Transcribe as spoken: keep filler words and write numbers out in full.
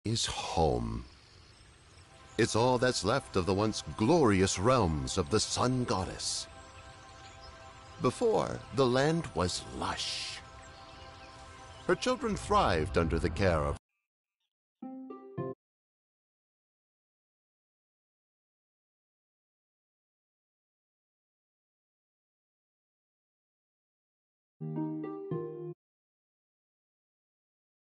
is home. It's all that's left of the once glorious realms of the Sun Goddess. Before, the land was lush. Her children thrived under the care of